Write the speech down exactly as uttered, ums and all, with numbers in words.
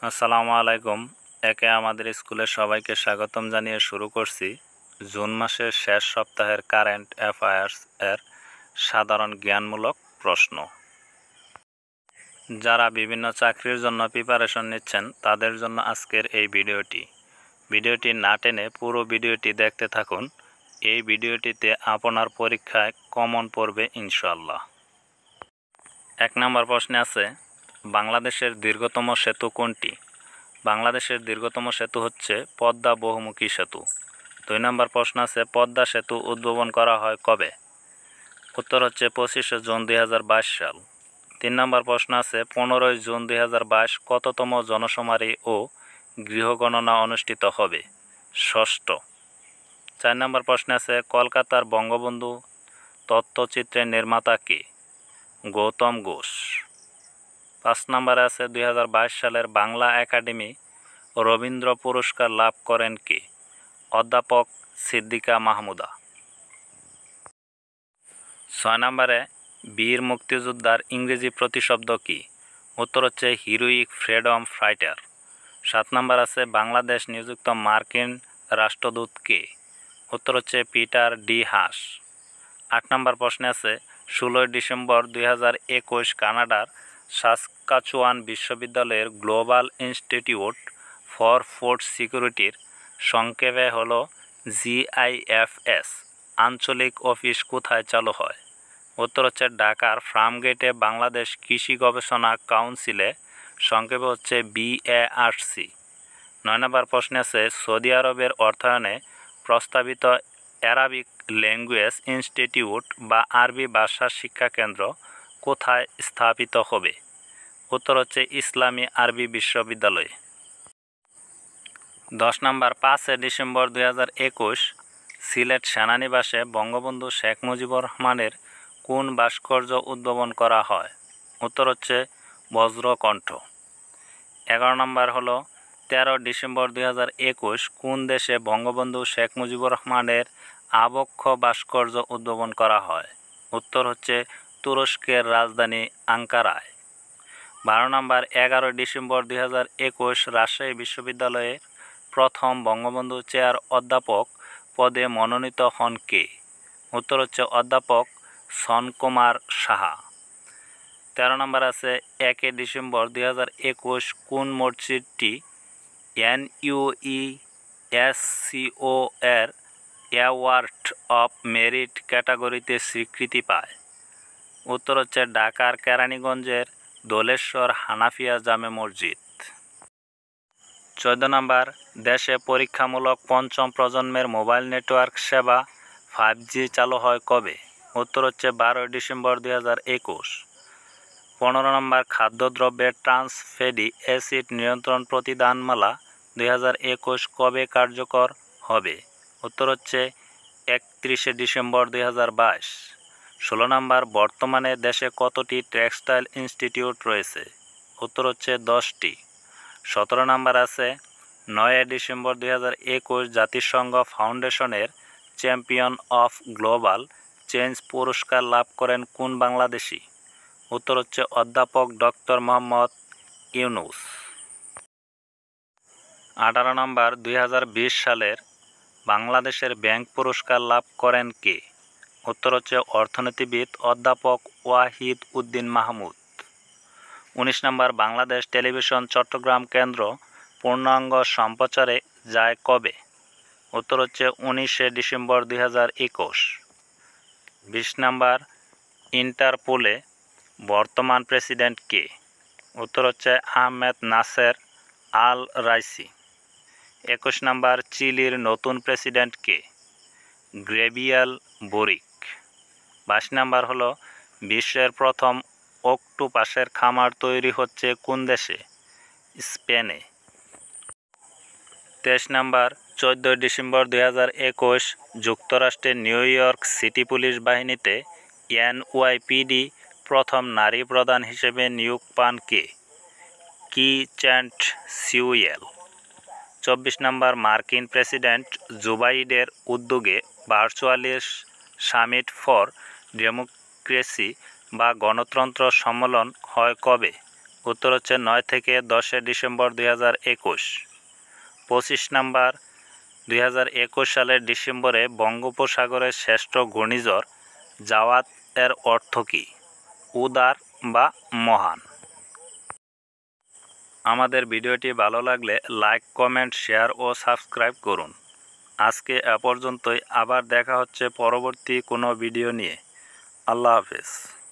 আসসালামু আলাইকুম। একে আমাদের স্কুলে সবাইকে স্বাগতম জানিয়ে শুরু করছি জুন মাসের শেষ সপ্তাহের কারেন্ট অ্যাফেয়ার্স এর সাধারণ জ্ঞানমূলক প্রশ্ন। যারা বিভিন্ন চাকরির জন্য প্রিপারেশন নিচ্ছেন তাদের জন্য আজকের এই ভিডিওটি ভিডিওটি না টেনে পুরো ভিডিওটি দেখতে থাকুন। এই ভিডিওটিতে আপনার পরীক্ষায় কমন পড়বে ইনশাআল্লাহ। এক নম্বর প্রশ্নে আছে, বাংলাদেশের দীর্ঘতম সেতু কোনটি? বাংলাদেশের দীর্ঘতম সেতু হচ্ছে পদ্মা বহুমুখী সেতু। দুই নম্বর প্রশ্ন আছে, পদ্মা সেতু উদ্ভাবন করা হয় কবে? উত্তর হচ্ছে পঁচিশে জুন দুই হাজার বাইশ সাল। তিন নম্বর প্রশ্ন আছে, পনেরোই জুন দুই হাজার বাইশ কততম জনশুমারি ও গৃহগণনা অনুষ্ঠিত হবে? ষষ্ঠ। চার নম্বর প্রশ্ন আছে, কলকাতার বঙ্গবন্ধু তথ্যচিত্রের নির্মাতা কে? গৌতম ঘোষ। পাঁচ নম্বরে আছে, দুই হাজার বাইশ সালের বাংলা একাডেমি রবীন্দ্র পুরস্কার লাভ করেন কে? অধ্যাপক সিদ্দিকা মাহমুদা। ছয় নম্বরে, বীর মুক্তিযোদ্ধার ইংরেজি প্রতিশব্দ কি? উত্তর হচ্ছে হিরোইক ফ্রিডম ফাইটার। সাত নম্বর আছে, বাংলাদেশ নিযুক্ত মার্কিন রাষ্ট্রদূত কে? উত্তর হচ্ছে পিটার ডি হাস। আট নম্বর প্রশ্নে আছে, ষোলোই ডিসেম্বর দুই হাজার একুশ কানাডার সাসকাচুয়ান বিশ্ববিদ্যালয়ের গ্লোবাল ইনস্টিটিউট ফর ফুড সিকিউরিটির সংক্ষেপে হল জিআইএফএস আঞ্চলিক অফিস কোথায় চালু হয়? উত্তর হচ্ছে ঢাকার ফার্মগেটে বাংলাদেশ কৃষি গবেষণা কাউন্সিলে, সংক্ষেপে হচ্ছে বিএআরসি। নয় নম্বর প্রশ্নে আছে, সৌদি আরবের অর্থায়নে প্রস্তাবিত অ্যারাবিক ল্যাঙ্গুয়েজ ইনস্টিটিউট বা আরবি ভাষা শিক্ষা কেন্দ্র কোথায় স্থাপিত হবে? উত্তর হচ্ছে ইসলামী আরবি বিশ্ববিদ্যালয়। দশ নম্বর, পাঁচই ডিসেম্বর দুই হাজার একুশ সিলেট সেনানিবাসে বঙ্গবন্ধু শেখ মুজিবুর রহমানের কোন ভাস্কর্য উদ্ভাবন করা হয়? উত্তর হচ্ছে বজ্রকণ্ঠ। এগারো নম্বর হলো, তেরো ডিসেম্বর দুই হাজার একুশ কোন দেশে বঙ্গবন্ধু শেখ মুজিবুর রহমানের আবক্ষ ভাস্কর্য উদ্ভাবন করা হয়? উত্তর হচ্ছে তুরস্কের রাজধানী আঙ্কারায়। বারো নম্বর, এগারো ডিসেম্বর দুই হাজার একুশ রাজশাহী বিশ্ববিদ্যালয়ে প্রথম বঙ্গবন্ধু চেয়ার অধ্যাপক পদে মনোনীত হন কে? উত্তর হচ্ছে অধ্যাপক সনকুমার সাহা। তেরো নম্বর আছে, একই ডিসেম্বর দুই হাজার একুশ কোন মসজিদটি এনইউইএসসিও এর অ্যাওয়ার্ড অফ মেরিট ক্যাটাগরিতে স্বীকৃতি পায়? উত্তর হচ্ছে ঢাকার কেরানীগঞ্জের দোলেশ্বর হানাফিয়া জামে মসজিদ। চোদ্দ নম্বর, দেশে পরীক্ষামূলক পঞ্চম প্রজন্মের মোবাইল নেটওয়ার্ক সেবা ফাইভ জি চালু হয় কবে? উত্তর হচ্ছে বারোই ডিসেম্বর দুই হাজার একুশ। পনেরো নম্বর, খাদ্যদ্রব্যের ট্রান্স ফ্যাটি অ্যাসিড নিয়ন্ত্রণ প্রতিদানমালা দুই হাজার একুশ কবে কার্যকর হবে? উত্তর হচ্ছে একত্রিশে ডিসেম্বর দুই হাজার বাইশ। ষোলো নম্বর, বর্তমানে দেশে কতটি টেক্সটাইল ইনস্টিটিউট রয়েছে? উত্তর হচ্ছে দশটি। সতেরো নম্বর আছে, নয়ই ডিসেম্বর দুই হাজার একুশ জাতিসংঘ ফাউন্ডেশনের চ্যাম্পিয়ন অফ গ্লোবাল চেঞ্জ পুরস্কার লাভ করেন কোন বাংলাদেশি? উত্তর হচ্ছে অধ্যাপক ডক্টর মোহাম্মদ ইউনুস। আঠারো নম্বর, দুই হাজার বিশ সালের বাংলাদেশের ব্যাংক পুরস্কার লাভ করেন কে? উত্তর হচ্ছে অর্থনীতিবিদ অধ্যাপক ওয়াহিদ উদ্দিন মাহমুদ। উনিশ নম্বর, বাংলাদেশ টেলিভিশন চট্টগ্রাম কেন্দ্র পূর্ণাঙ্গ সম্প্রচারে যায় কবে? উত্তর হচ্ছে উনিশে ডিসেম্বর দুই হাজার একুশ। বিশ নম্বর, ইন্টারপোলে বর্তমান প্রেসিডেন্ট কে? উত্তর হচ্ছে আহমেদ নাসের আল রাইসি। একুশ নম্বর, চিলির নতুন প্রেসিডেন্ট কে? গ্রেবিয়েল বোরিক। বাইশ নম্বর হলো, বিশ্বের প্রথম অক্টোপাসের খামার তৈরি হচ্ছে কোন দেশে? স্পেনে। তেইশ নম্বর, চোদ্দোই ডিসেম্বর দুই হাজার একুশ যুক্তরাষ্ট্রের নিউ ইয়র্ক সিটি পুলিশ বাহিনীতে এনওয়াইপিডি প্রথম নারী প্রধান হিসেবে নিয়োগ পান কে? কি চ্যান্ট সিউয়েল। চব্বিশ নম্বর, মার্কিন প্রেসিডেন্ট জো বাইডেনের উদ্যোগে ভার্চুয়ালি সামিট ফর ডেমোক্রেসি বা গণতন্ত্র সম্মেলন হয় কবে? উত্তর হচ্ছে নয় থেকে দশে ডিসেম্বর দুই হাজার একুশ। পঁচিশ নাম্বার, দুই হাজার একুশ সালের ডিসেম্বরে বঙ্গোপসাগরের শ্রেষ্ঠ ঘূর্ণিঝড় জাওয়াত এর অর্থ কী? উদার বা মহান। আমাদের ভিডিওটি ভালো লাগলে লাইক, কমেন্ট, শেয়ার ও সাবস্ক্রাইব করুন। আজকে এ পর্যন্তই, আবার দেখা হচ্ছে পরবর্তী কোনো ভিডিও নিয়ে। আল্লাহ হাফেজ।